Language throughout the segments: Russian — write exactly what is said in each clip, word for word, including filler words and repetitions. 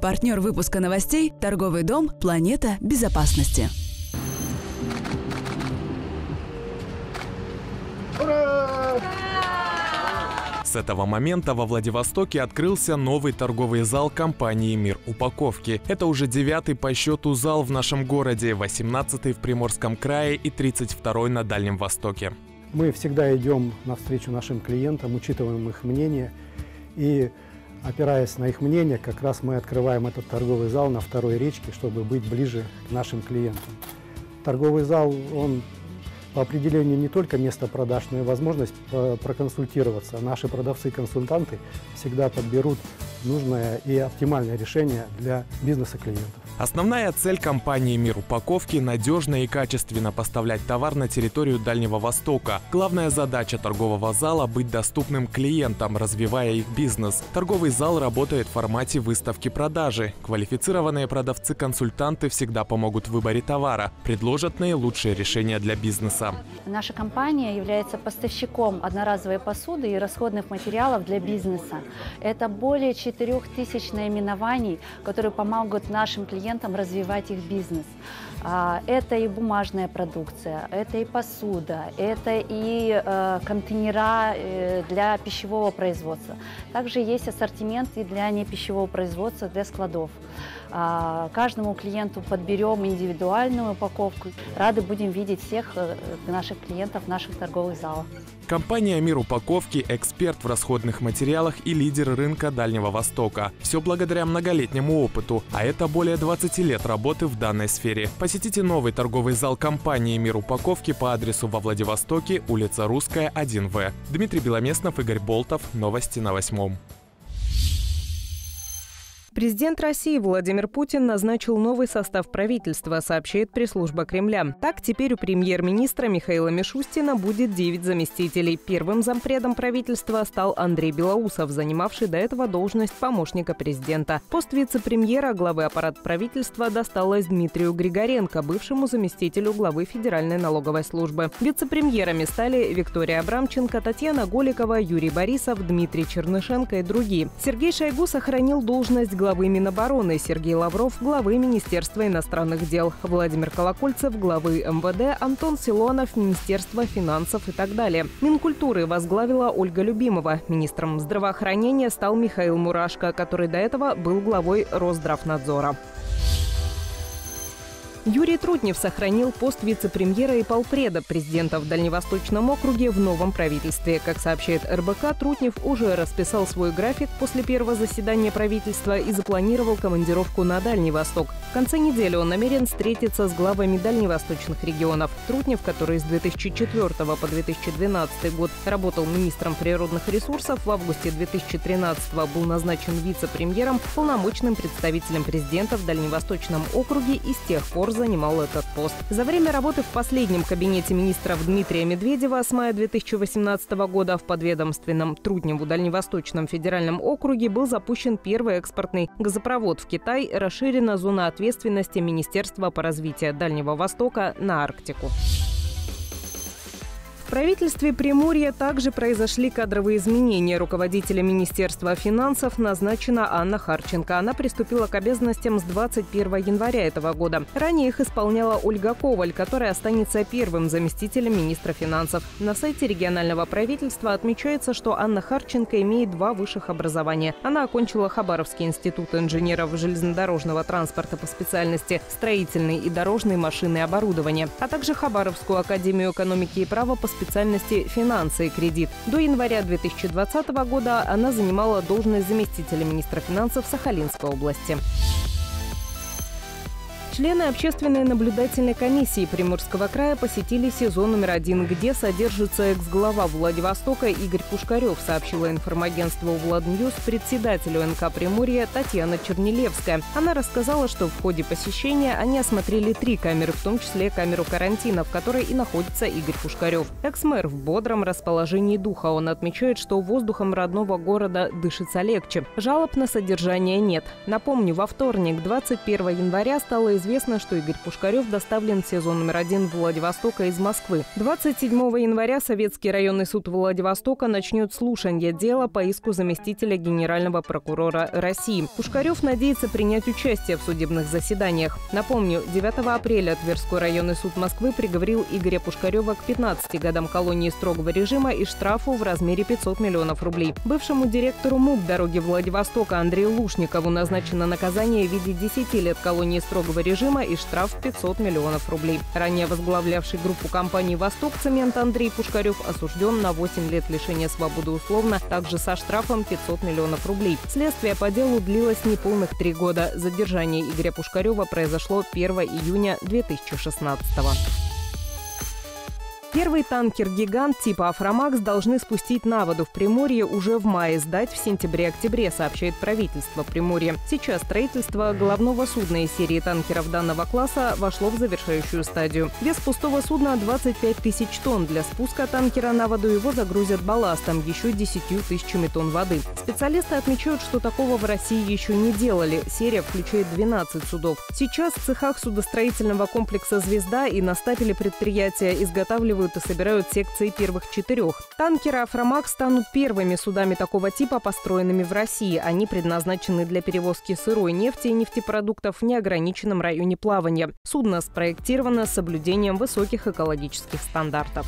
Партнер выпуска новостей – торговый дом «Планета безопасности». Ура! С этого момента во Владивостоке открылся новый торговый зал компании «Мир упаковки». Это уже девятый по счету зал в нашем городе, восемнадцатый в Приморском крае и тридцать второй на Дальнем Востоке. Мы всегда идем навстречу нашим клиентам, учитываем их мнение и, опираясь на их мнение, как раз мы открываем этот торговый зал на Второй речке, чтобы быть ближе к нашим клиентам. Торговый зал, он по определению не только место продаж, но и возможность проконсультироваться. Наши продавцы-консультанты всегда подберут нужное и оптимальное решение для бизнеса клиентов. Основная цель компании «Мир упаковки» – надежно и качественно поставлять товар на территорию Дальнего Востока. Главная задача торгового зала – быть доступным клиентам, развивая их бизнес. Торговый зал работает в формате выставки-продажи. Квалифицированные продавцы-консультанты всегда помогут в выборе товара, предложат наилучшие решения для бизнеса. Наша компания является поставщиком одноразовой посуды и расходных материалов для бизнеса. Это более четырех тысяч наименований, которые помогут нашим клиентам развивать их бизнес. Это и бумажная продукция, это и посуда, это и э, контейнера для пищевого производства. Также есть ассортимент и для непищевого производства, для складов. Каждому клиенту подберем индивидуальную упаковку. Рады будем видеть всех наших клиентов в наших торговых залах. Компания «Мир упаковки» – эксперт в расходных материалах и лидер рынка Дальнего Востока. Все благодаря многолетнему опыту, а это более двадцати лет работы в данной сфере. Посетите новый торговый зал компании «Мир упаковки» по адресу во Владивостоке, улица Русская, один вэ. Дмитрий Беломеснов, Игорь Болтов. Новости на восьмом. Президент России Владимир Путин назначил новый состав правительства, сообщает пресс-служба Кремля. Так, теперь у премьер-министра Михаила Мишустина будет девять заместителей. Первым зампредом правительства стал Андрей Белоусов, занимавший до этого должность помощника президента. Пост вице-премьера главы аппарата правительства досталось Дмитрию Григоренко, бывшему заместителю главы Федеральной налоговой службы. Вице-премьерами стали Виктория Абрамченко, Татьяна Голикова, Юрий Борисов, Дмитрий Чернышенко и другие. Сергей Шойгу сохранил должность главы Минобороны, Сергей Лавров – главы Министерства иностранных дел, Владимир Колокольцев – главы эм вэ дэ, Антон Силуанов – Министерство финансов и так далее. Минкультуры возглавила Ольга Любимова. Министром здравоохранения стал Михаил Мурашко, который до этого был главой Росздравнадзора. Юрий Трутнев сохранил пост вице-премьера и полпреда президента в Дальневосточном округе в новом правительстве. Как сообщает эр бэ ка, Трутнев уже расписал свой график после первого заседания правительства и запланировал командировку на Дальний Восток. В конце недели он намерен встретиться с главами дальневосточных регионов. Трутнев, который с две тысячи четвёртого по две тысячи двенадцатый год работал министром природных ресурсов, в августе две тысячи тринадцатого был назначен вице-премьером, полномочным представителем президента в Дальневосточном округе и с тех пор занимал этот пост. За время работы в последнем кабинете министров Дмитрия Медведева с мая две тысячи восемнадцатого года в подведомственном Трутневу Дальневосточном федеральном округе был запущен первый экспортный газопровод в Китай, расширена зона ответственности Министерства по развитию Дальнего Востока на Арктику. В правительстве Приморья также произошли кадровые изменения. Руководителем Министерства финансов назначена Анна Харченко. Она приступила к обязанностям с двадцать первого января этого года. Ранее их исполняла Ольга Коваль, которая останется первым заместителем министра финансов. На сайте регионального правительства отмечается, что Анна Харченко имеет два высших образования. Она окончила Хабаровский институт инженеров железнодорожного транспорта по специальности строительный и дорожный машины и оборудование, а также Хабаровскую академию экономики и права по специальности «Финансы и кредит». До января две тысячи двадцатого года она занимала должность заместителя министра финансов Сахалинской области. Члены общественной наблюдательной комиссии Приморского края посетили СИЗО номер один, где содержится экс-глава Владивостока Игорь Пушкарев, сообщила информагентству Владньюз председателю эн ка Приморья Татьяна Чернилевская. Она рассказала, что в ходе посещения они осмотрели три камеры, в том числе камеру карантина, в которой и находится Игорь Пушкарев. Экс-мэр в бодром расположении духа. Он отмечает, что воздухом родного города дышится легче. Жалоб на содержание нет. Напомню, во вторник, двадцать первого января, стало известно, известно, что Игорь Пушкарев доставлен в сезон номер один Владивостока из Москвы. двадцать седьмого января Советский районный суд Владивостока начнет слушание дела по иску заместителя генерального прокурора России. Пушкарев надеется принять участие в судебных заседаниях. Напомню, девятого апреля Тверской районный суд Москвы приговорил Игоря Пушкарева к пятнадцати годам колонии строгого режима и штрафу в размере пятисот миллионов рублей. Бывшему директору МУП «Дороги Владивостока» Андрею Лушникову назначено наказание в виде десяти лет колонии строгого режима и штраф в пятьсот миллионов рублей. Ранее возглавлявший группу компании «Восток-Цемент» Андрей Пушкарев осужден на восемь лет лишения свободы условно, также со штрафом пятьсот миллионов рублей. Следствие по делу длилось неполных три года. Задержание Игоря Пушкарева произошло первого июня две тысячи шестнадцатого. Первый танкер-гигант типа «Афромакс» должны спустить на воду в Приморье уже в мае, сдать в сентябре-октябре, сообщает правительство Приморья. Сейчас строительство головного судна из серии танкеров данного класса вошло в завершающую стадию. Вес пустого судна двадцать пять тысяч тонн. Для спуска танкера на воду его загрузят балластом, еще десятью тысячами тонн воды. Специалисты отмечают, что такого в России еще не делали. Серия включает двенадцать судов. Сейчас в цехах судостроительного комплекса «Звезда» и на стапеле предприятия изготавливают и собирают секции первых четырех. Танкеры «Афромакс» станут первыми судами такого типа, построенными в России. Они предназначены для перевозки сырой нефти и нефтепродуктов в неограниченном районе плавания. Судно спроектировано с соблюдением высоких экологических стандартов.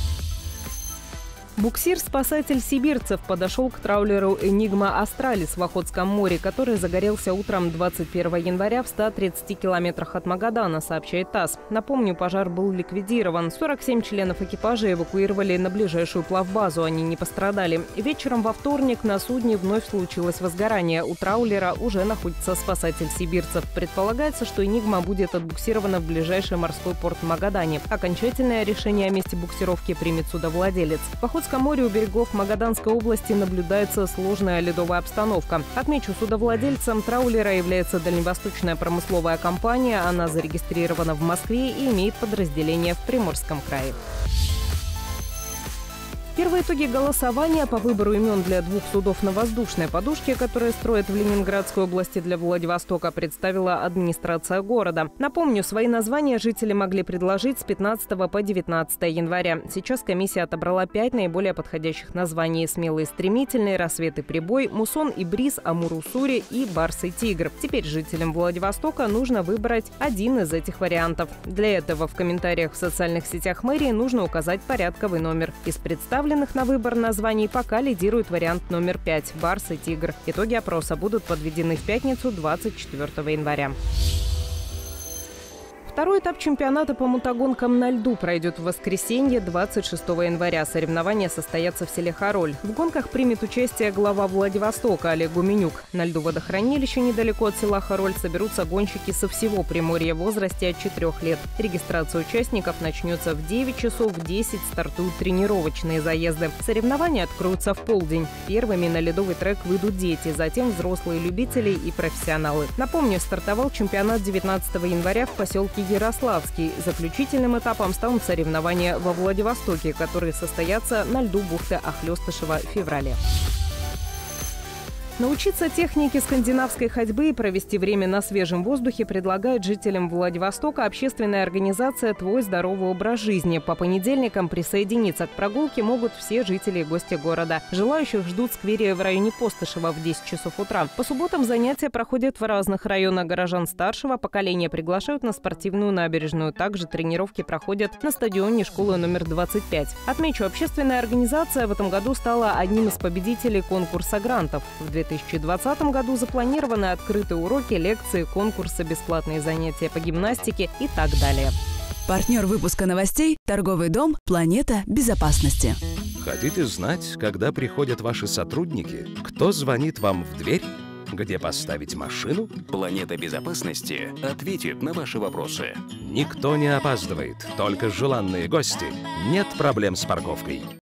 Буксир-спасатель сибирцев подошел к траулеру «Энигма Астралис» в Охотском море, который загорелся утром двадцать первого января в ста тридцати километрах от Магадана, сообщает ТАСС. Напомню, пожар был ликвидирован. сорок семь членов экипажа эвакуировали на ближайшую плавбазу. Они не пострадали. Вечером во вторник на судне вновь случилось возгорание. У траулера уже находится спасатель сибирцев. Предполагается, что «Энигма» будет отбуксирована в ближайший морской порт в Магадане. Окончательное решение о месте буксировки примет судовладелец. В Охотском море у берегов Магаданской области наблюдается сложная ледовая обстановка. Отмечу, судовладельцем траулера является Дальневосточная промысловая компания. Она зарегистрирована в Москве и имеет подразделение в Приморском крае. Первые итоги голосования по выбору имен для двух судов на воздушной подушке, которые строят в Ленинградской области для Владивостока, представила администрация города. Напомню, свои названия жители могли предложить с пятнадцатого по девятнадцатое января. Сейчас комиссия отобрала пять наиболее подходящих названий: «Смелый и стремительный», «Рассвет и прибой», «Мусон и бриз», «Амур Уссури» и «Барс и тигр». Теперь жителям Владивостока нужно выбрать один из этих вариантов. Для этого в комментариях в социальных сетях мэрии нужно указать порядковый номер. Из представленных на выбор названий пока лидирует вариант номер пять – «Барс и тигр». Итоги опроса будут подведены в пятницу, двадцать четвёртого января. Второй этап чемпионата по мотогонкам на льду пройдет в воскресенье, двадцать шестого января. Соревнования состоятся в селе Хароль. В гонках примет участие глава Владивостока Олег Гуменюк. На льду водохранилища недалеко от села Хароль соберутся гонщики со всего Приморья в возрасте от четырёх лет. Регистрация участников начнется в девять часов, в десять стартуют тренировочные заезды. Соревнования откроются в полдень. Первыми на ледовый трек выйдут дети, затем взрослые любители и профессионалы. Напомню, стартовал чемпионат девятнадцатого января в поселке Ярославский. Заключительным этапом станут соревнования во Владивостоке, которые состоятся на льду бухты Охлёстышева в феврале. Научиться технике скандинавской ходьбы и провести время на свежем воздухе предлагает жителям Владивостока общественная организация «Твой здоровый образ жизни». По понедельникам присоединиться к прогулке могут все жители и гости города. Желающих ждут в сквере в районе Постышева в десять часов утра. По субботам занятия проходят в разных районах. Горожан старшего поколения приглашают на спортивную набережную. Также тренировки проходят на стадионе школы номер двадцать пять. Отмечу, общественная организация в этом году стала одним из победителей конкурса грантов. В две тысячи двадцатом году запланированы открытые уроки, лекции, конкурсы, бесплатные занятия по гимнастике и так далее. Партнер выпуска новостей – торговый дом «Планета безопасности». Хотите знать, когда приходят ваши сотрудники? Кто звонит вам в дверь? Где поставить машину? Планета безопасности ответит на ваши вопросы. Никто не опаздывает, только желанные гости. Нет проблем с парковкой.